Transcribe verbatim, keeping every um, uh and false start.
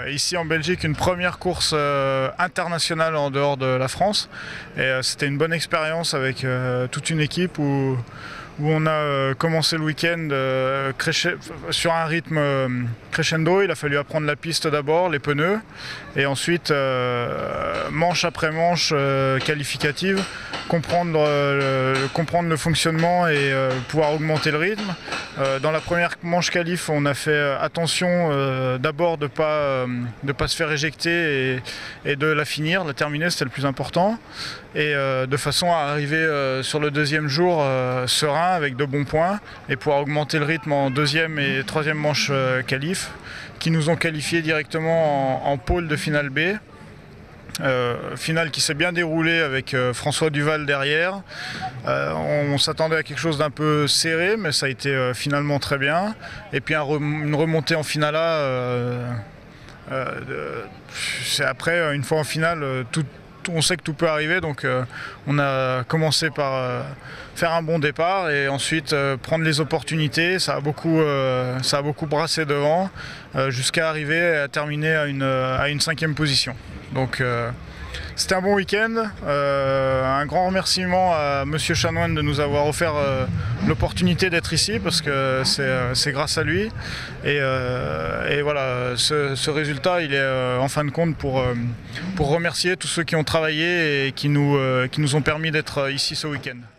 euh, ici en Belgique une première course euh, internationale en dehors de la France. Et euh, c'était une bonne expérience avec euh, toute une équipe où, où on a euh, commencé le week-end euh, sur un rythme euh, crescendo. Il a fallu apprendre la piste d'abord, les pneus, et ensuite euh, manche après manche euh, qualificative, comprendre, euh, le, comprendre le fonctionnement et euh, pouvoir augmenter le rythme. Euh, dans la première manche qualif, on a fait attention euh, d'abord de ne pas, euh, de pas se faire éjecter et, et de la finir, la terminer, c'était le plus important. Et euh, de façon à arriver euh, sur le deuxième jour euh, serein avec de bons points et pouvoir augmenter le rythme en deuxième et troisième manche euh, qualif qui nous ont qualifiés directement en, en pôle de finale B. Euh, finale qui s'est bien déroulée avec euh, François Duval derrière. Euh, on, on s'attendait à quelque chose d'un peu serré, mais ça a été euh, finalement très bien. Et puis un rem une remontée en finale. Euh, euh, c'est après, une fois en finale, tout, on sait que tout peut arriver, donc euh, on a commencé par euh, faire un bon départ et ensuite euh, prendre les opportunités. Ça a beaucoup, euh, ça a beaucoup brassé devant euh, jusqu'à arriver à terminer à une, à une cinquième position. Donc euh, c'était un bon week-end. Euh, un grand remerciement à Monsieur Chanoine de nous avoir offert euh, l'opportunité d'être ici parce que c'est grâce à lui. Et, euh, et voilà, ce, ce résultat, il est euh, en fin de compte pour, euh, pour remercier tous ceux qui ont travaillé et qui nous, euh, qui nous ont permis d'être ici ce week-end.